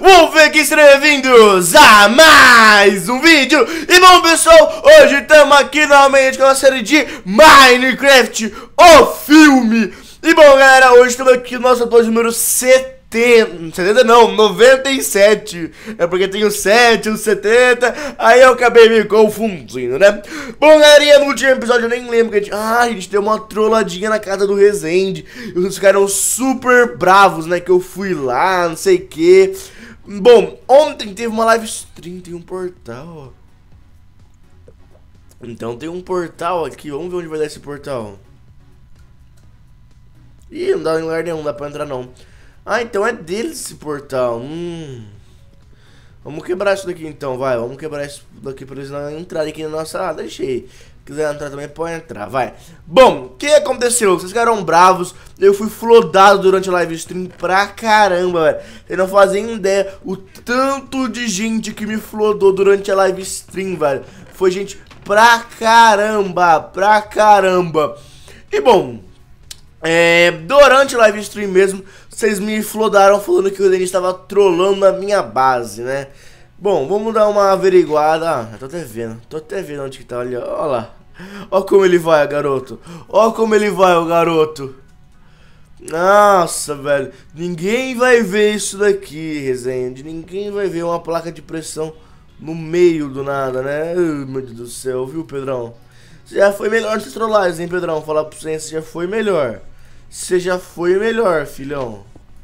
Wolfenk, sejam bem-vindos a mais um vídeo. E bom, pessoal, hoje estamos aqui novamente com a série de Minecraft, o filme. E bom, galera, hoje estamos aqui no nosso episódio número 70 não, 97. É porque tem o 7, o 70. Aí eu acabei me confundindo, né? Bom, galerinha, no último episódio eu nem lembro que a gente deu uma trolladinha na casa do Resende. E vocês ficaram super bravos, né? Que eu fui lá, não sei o que. Bom, ontem teve uma live stream, tem um portal, ó. Então tem um portal aqui, vamos ver onde vai dar esse portal. Ih, não dá em lugar nenhum, não dá pra entrar não. Ah, então é deles esse portal. Vamos quebrar isso daqui então, vai. Vamos quebrar isso daqui pra eles não entrarem aqui na nossa... Ah, deixei. Se quiser entrar também, pode entrar, vai. Bom, o que aconteceu? Vocês ficaram bravos. Eu fui flodado durante a live stream pra caramba, velho. Vocês não fazem ideia o tanto de gente que me flodou durante a live stream, velho. Foi gente pra caramba, pra caramba. E bom... durante a live stream mesmo, vocês me flodaram falando que o Denis estava trollando na minha base, né? Bom, vamos dar uma averiguada. Ah, eu tô até vendo onde que tá ali, ó lá. Ó como ele vai, garoto. Ó como ele vai, o garoto. Nossa, velho. Ninguém vai ver isso daqui, Resende. Ninguém vai ver uma placa de pressão no meio do nada, né? Meu Deus do céu, viu, Pedrão? Você já foi melhor nessas trollagens, hein, Pedrão? Falar pra você, você já foi melhor. Você já foi melhor, filhão.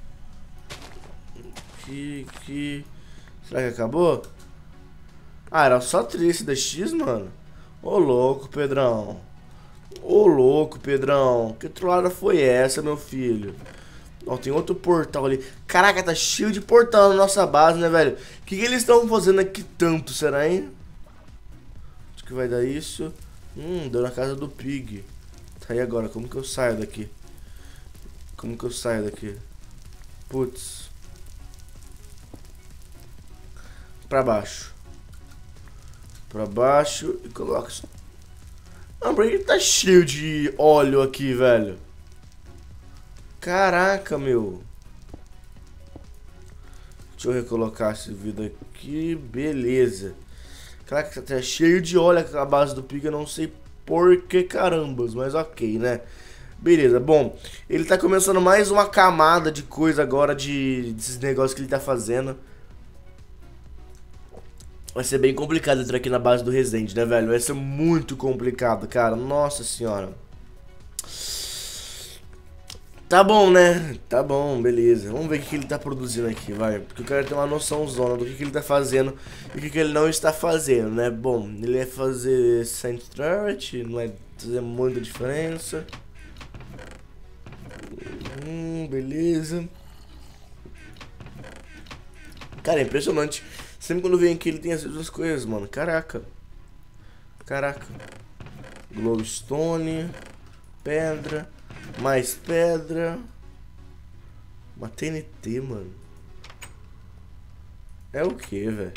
Será que acabou? Ah, era só 3 da X, mano. Ô, louco, Pedrão. Ô, louco, Pedrão. Que trollada foi essa, meu filho? Ó, tem outro portal ali. Caraca, tá cheio de portal na nossa base, né, velho? O que eles estão fazendo aqui tanto, será, hein? Acho que vai dar isso. Deu na casa do Pig. Tá aí agora, como que eu saio daqui? Como que eu saio daqui? Putz. Pra baixo. Pra baixo e coloca isso. Não, por que tá cheio de óleo aqui, velho? Caraca, meu. Deixa eu recolocar esse vidro aqui. Beleza. Caraca, tá cheio de óleo aqui na base do Pig. Eu não sei por que carambas, mas ok, né? Beleza, bom, ele tá começando mais uma camada de coisa agora, desses negócios que ele tá fazendo. Vai ser bem complicado entrar aqui na base do Resende, né, velho? Vai ser muito complicado, cara, nossa senhora. Tá bom, né? Tá bom, beleza. Vamos ver o que ele tá produzindo aqui, vai. Porque eu quero ter uma noção zona do que ele tá fazendo e o que ele não está fazendo, né? Bom, ele vai fazer Centrality, não vai fazer muita diferença. Beleza. Cara, é impressionante. Sempre quando vem aqui ele tem as duas coisas, mano. Caraca. Caraca. Glowstone. Pedra. Mais pedra. Uma TNT, mano. É o que, velho?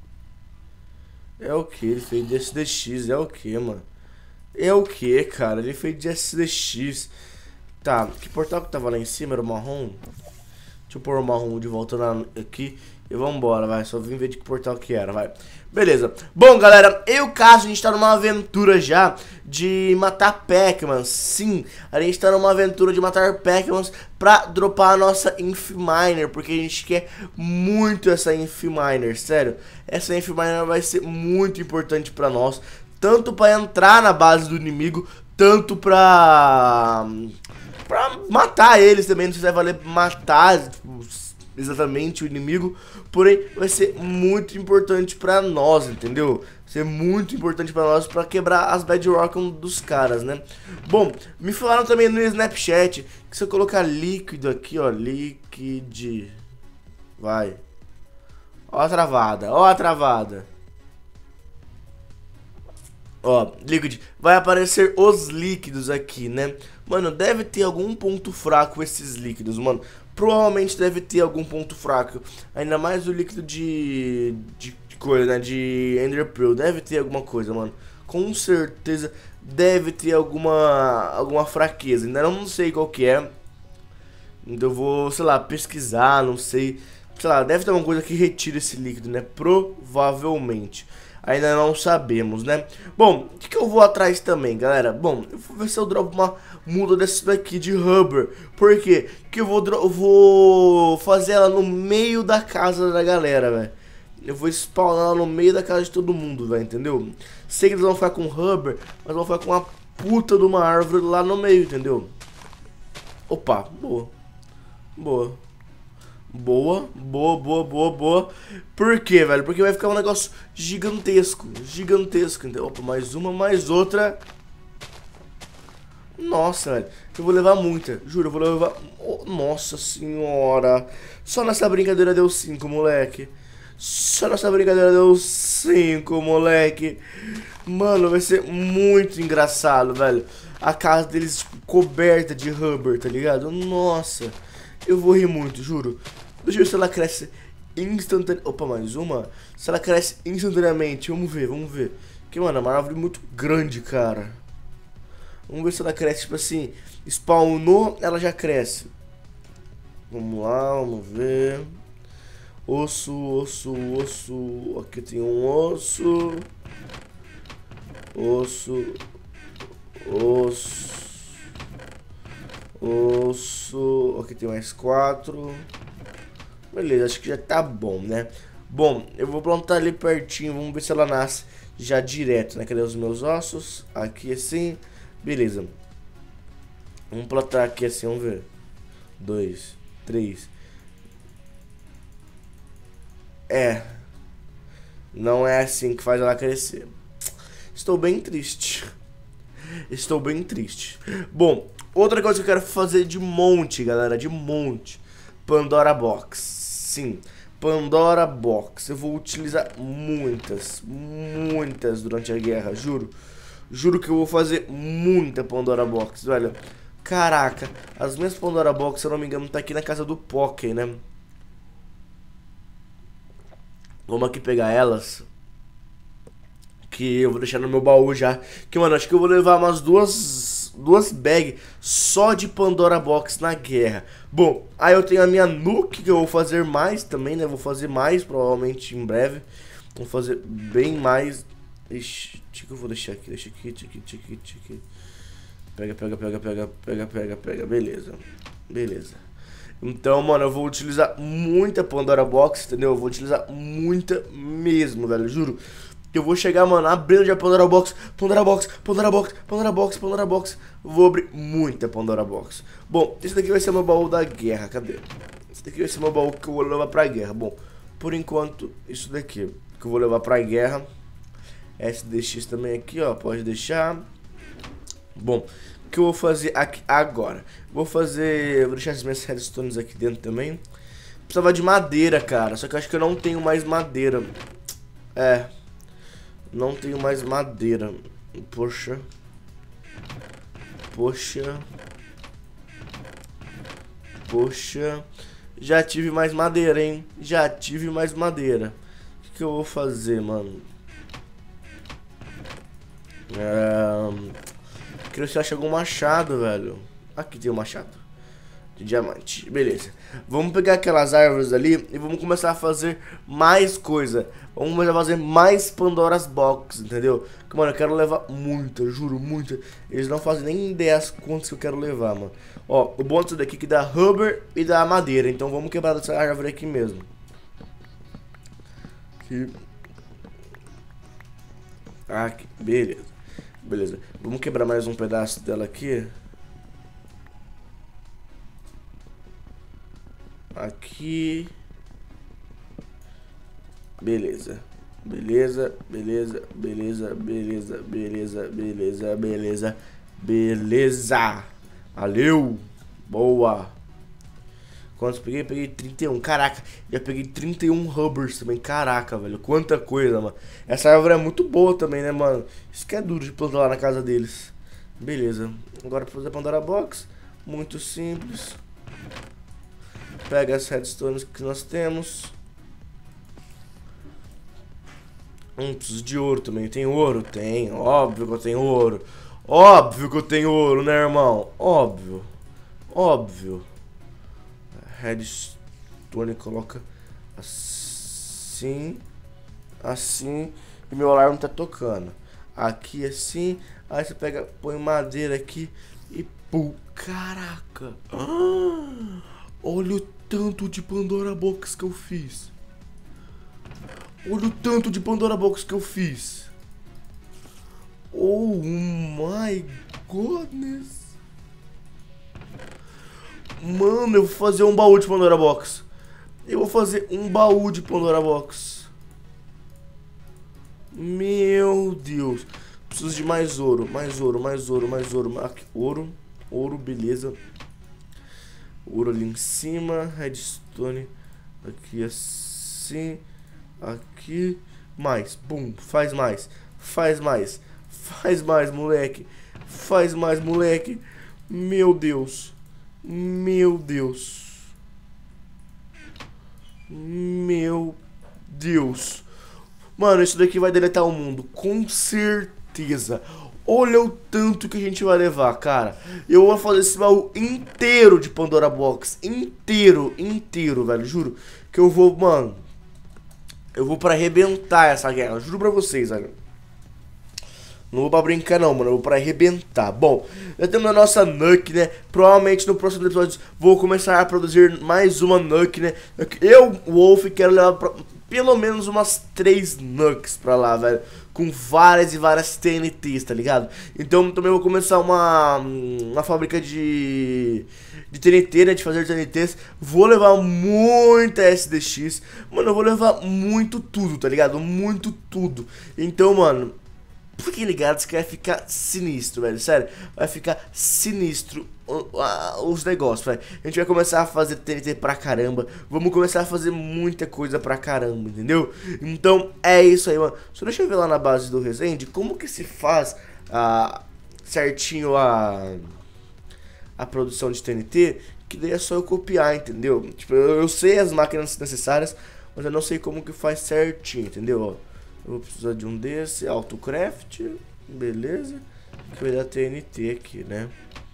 É o que? Ele fez de SDX. É o que, mano? É o que, cara? Ele fez de SDX. Tá, que portal que tava lá em cima? Era o marrom? Deixa eu pôr o marrom de volta aqui e vambora, vai. Só vim ver de que portal que era, vai. Beleza. Bom, galera, eu e o Cássio, a gente tá numa aventura já de matar Pac-Man. Sim, a gente tá numa aventura de matar Pac-Mans pra dropar a nossa Infiminer, porque a gente quer muito essa Infiminer, sério. Essa Infiminer vai ser muito importante pra nós, tanto pra entrar na base do inimigo, tanto pra matar eles também. Não sei se vai valer matar tipo, exatamente o inimigo, porém vai ser muito importante pra nós, entendeu? Vai ser muito importante pra nós pra quebrar as bedrock dos caras, né? Bom, me falaram também no Snapchat que se eu colocar líquido aqui, ó, liquid, vai. Ó a travada, ó a travada. Ó, liquid, vai aparecer os líquidos aqui, né? Mano, deve ter algum ponto fraco esses líquidos, mano. Provavelmente deve ter algum ponto fraco. Ainda mais o líquido de coisa, né? De Ender Pearl. Deve ter alguma coisa, mano. Com certeza deve ter alguma fraqueza. Ainda não sei qual que é. Então eu vou, sei lá, pesquisar, não sei. sei lá, deve ter uma coisa que retira esse líquido, né? Provavelmente. Ainda não sabemos, né? Bom, o que eu vou atrás também, galera? Bom, eu vou ver se eu dropo uma muda dessa daqui de rubber. Por quê? Porque eu vou fazer ela no meio da casa da galera, velho. Eu vou spawnar ela no meio da casa de todo mundo, velho, entendeu? Sei que eles vão ficar com rubber, mas vão ficar com uma puta de uma árvore lá no meio, entendeu? Opa, boa. Boa. Boa, boa, boa, boa, boa. Por quê, velho? Porque vai ficar um negócio gigantesco. Gigantesco, entendeu? Opa, mais uma, mais outra. Nossa, velho. Eu vou levar muita. Juro, eu vou levar... Oh, nossa senhora. Só nessa brincadeira deu 5, moleque. Só nessa brincadeira deu 5, moleque. Mano, vai ser muito engraçado, velho. A casa deles, tipo, coberta de rubber, tá ligado? Nossa. Eu vou rir muito, juro. Deixa eu ver se ela cresce instantaneamente. Opa, mais uma. Se ela cresce instantaneamente. Vamos ver, vamos ver. Porque, mano, é uma árvore muito grande, cara. Vamos ver se ela cresce, tipo assim. Spawnou, ela já cresce. Vamos lá, vamos ver. Osso, osso, osso. Aqui tem um osso. Osso. Osso. Osso. Aqui tem mais 4. Beleza, acho que já tá bom, né? Bom, eu vou plantar ali pertinho. Vamos ver se ela nasce já direto, né? Cadê os meus ossos? Aqui assim. Beleza. Vamos plantar aqui assim, vamos ver. 2, 3. É. Não é assim que faz ela crescer. Estou bem triste. Estou bem triste. Bom, outra coisa que eu quero fazer de monte, galera. De monte. Pandora Box. Sim, Pandora Box. Eu vou utilizar muitas. Muitas durante a guerra, juro. Juro que eu vou fazer muita Pandora Box, velho. Caraca, as minhas Pandora Box, se eu não me engano, tá aqui na casa do Poké, né? Vamos aqui pegar elas. Que eu vou deixar no meu baú já. Que, mano, acho que eu vou levar umas duas bags só de Pandora Box na guerra. Bom, aí eu tenho a minha Nuke, que eu vou fazer mais também, né? Vou fazer mais, provavelmente, em breve. Vou fazer bem mais. Ixi, o que eu vou deixar aqui? Deixa aqui, aqui. Pega, pega, pega, pega, pega, pega, pega. Beleza. Beleza. Então, mano, eu vou utilizar muita Pandora Box, entendeu? Eu vou utilizar muita mesmo, velho, juro. Eu vou chegar, mano, abrindo já Pandora Box, Pandora Box, Pandora Box, Pandora Box, Pandora Box. Vou abrir muita Pandora Box. Bom, esse daqui vai ser meu baú da guerra, cadê? Esse daqui vai ser meu baú que eu vou levar pra guerra. Bom, por enquanto, isso daqui que eu vou levar pra guerra. SDX também aqui, ó, pode deixar. Bom, o que eu vou fazer aqui agora? Vou deixar as minhas redstones aqui dentro também. Precisava de madeira, cara, só que eu acho que eu não tenho mais madeira. É, não tenho mais madeira. Poxa. Poxa. Poxa. Já tive mais madeira, hein? Já tive mais madeira. O que eu vou fazer, mano? Queria se achar algum machado, velho. Aqui tem um machado de diamante, beleza. Vamos pegar aquelas árvores ali e vamos começar a fazer mais coisa. Vamos começar a fazer mais Pandora's Box, entendeu? Porque, mano, eu quero levar muita, juro, muita. Eles não fazem nem ideia as quantas que eu quero levar, mano. Ó, o bom disso daqui é que dá rubber e dá madeira. Então vamos quebrar essa árvore aqui mesmo. Aqui, beleza. Beleza, vamos quebrar mais um pedaço dela aqui. Aqui. Beleza. Beleza, beleza, beleza, beleza, beleza, beleza, beleza, beleza. Valeu. Boa. Quantos peguei? Peguei 31. Caraca, já peguei 31 rubbers também. Caraca, velho. Quanta coisa, mano. Essa árvore é muito boa também, né, mano? Isso que é duro de plantar lá na casa deles. Beleza. Agora pra fazer a Pandora Box. Muito simples. Pega as redstones que nós temos. Preciso de ouro também. Tem ouro? Tem. Óbvio que eu tenho ouro. Óbvio que eu tenho ouro, né, irmão? Óbvio. Óbvio. Redstone coloca Assim. Assim. E meu alarme tá tocando. Aqui assim. Aí você pega, põe madeira aqui e pum. Caraca. Olha o tanto de Pandora Box que eu fiz. Olha o tanto de Pandora Box que eu fiz. Oh my goodness. Mano, eu vou fazer um baú de Pandora Box. Eu vou fazer um baú de Pandora Box. Meu Deus. Preciso de mais ouro. Mais ouro, mais ouro, mais ouro. Aqui, ouro. Ouro, beleza. Ouro ali em cima. Redstone. Aqui assim. Aqui. Mais. Bum. Faz mais. Faz mais. Faz mais, moleque. Faz mais, moleque. Meu Deus. Meu Deus. Meu Deus. Mano, isso daqui vai deletar o mundo. Com certeza. Olha o tanto que a gente vai levar, cara. Eu vou fazer esse baú inteiro de Pandora Box. Inteiro, inteiro, velho. Juro que eu vou, mano. Eu vou pra arrebentar essa guerra. Juro pra vocês, velho. Não vou pra brincar não, mano, eu vou pra arrebentar. Bom, já temos a nossa Nuke, né? Provavelmente no próximo episódio vou começar a produzir mais uma Nuke, né? Eu, Wolf, quero levar pra, pelo menos umas 3 Nukes pra lá, velho. Com várias e várias TNTs, tá ligado? Então também vou começar uma fábrica de TNT, né? De fazer TNTs. Vou levar muita SDX. Mano, eu vou levar muito tudo, tá ligado? Muito tudo. Então, mano, fiquem ligados que vai ficar sinistro, velho. Sério, vai ficar sinistro os negócios, velho. A gente vai começar a fazer TNT pra caramba. Vamos começar a fazer muita coisa pra caramba, entendeu? Então é isso aí, mano. Só deixa eu ver lá na base do Resende como que se faz certinho a produção de TNT. Que daí é só eu copiar, entendeu? Tipo, eu sei as máquinas necessárias, mas eu não sei como que faz certinho, entendeu? Ó, eu vou precisar de um desse, AutoCraft, beleza, que vai dar TNT aqui, né?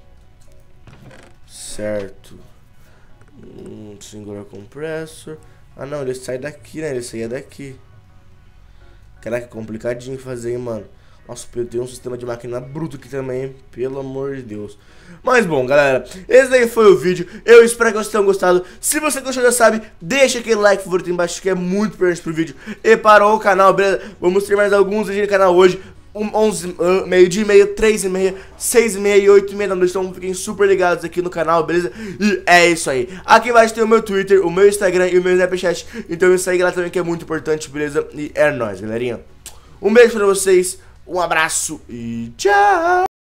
Certo. Singular Compressor. Ah não, ele sai daqui, né? Ele saía daqui. Caraca, complicadinho fazer, hein, mano. Nossa, eu tenho um sistema de máquina bruto aqui também, hein? Pelo amor de Deus. Mas bom, galera, esse daí foi o vídeo. Eu espero que vocês tenham gostado. Se você gostou, já sabe, deixa aquele like favorito aí embaixo, que é muito importante pro vídeo. E para o canal, beleza? Vamos ter mais alguns vídeos no canal hoje. 11, meio-dia e meia, 3h30, 6h30 e 8h30 da noite. Então fiquem super ligados aqui no canal, beleza? E é isso aí. Aqui embaixo tem o meu Twitter, o meu Instagram e o meu Snapchat. Então me segue lá também, que é muito importante, beleza? E é nóis, galerinha. Um beijo pra vocês. Um abraço e tchau!